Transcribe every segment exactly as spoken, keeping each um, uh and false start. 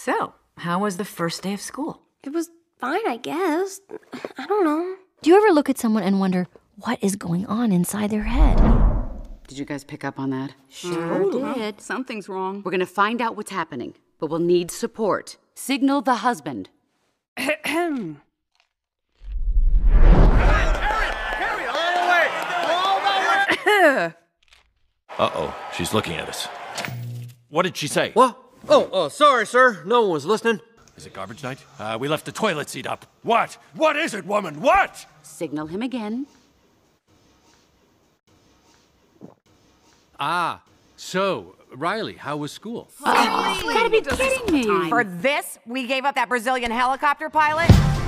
So, how was the first day of school? It was fine, I guess. I don't know. Do you ever look at someone and wonder what is going on inside their head? Did you guys pick up on that? Sure Oh, did. Something's wrong. We're gonna find out what's happening, but we'll need support. Signal the husband. Uh-oh, she's looking at us. What did she say? What? Oh, uh, sorry, sir. No one was listening. Is it garbage night? Uh, we left the toilet seat up. What? What is it, woman? What? Signal him again. Ah, so, Riley, how was school? Oh, you gotta be kidding me. For this, we gave up that Brazilian helicopter pilot?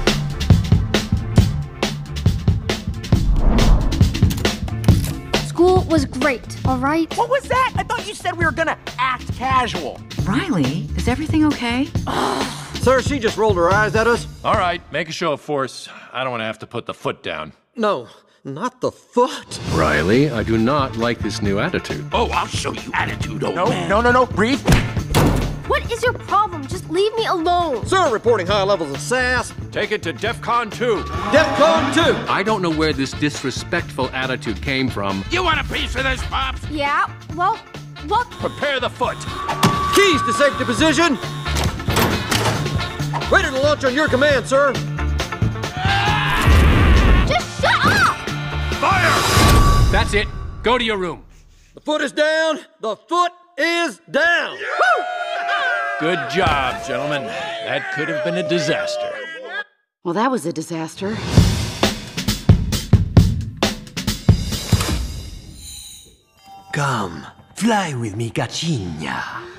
School was great, all right? What was that? I thought you said we were gonna act casual. Riley, is everything okay? Sir, she just rolled her eyes at us. All right, make a show of force. I don't want to have to put the foot down. No, not the foot. Riley, I do not like this new attitude. Oh, I'll show you attitude, old no, man. No, no, no, breathe. What is your problem? Just leave me alone. Sir, reporting high levels of sass. Take it to DEFCON two. DEFCON two. I don't know where this disrespectful attitude came from. You want a piece of this, Pops? Yeah, well, what? Prepare the foot. Keys to safety position. Ready to launch on your command, sir. Just shut up! Fire! That's it. Go to your room. The foot is down. The foot is down. Woo! Good job, gentlemen. That could have been a disaster. Well, that was a disaster. Come, fly with me, Cachinha.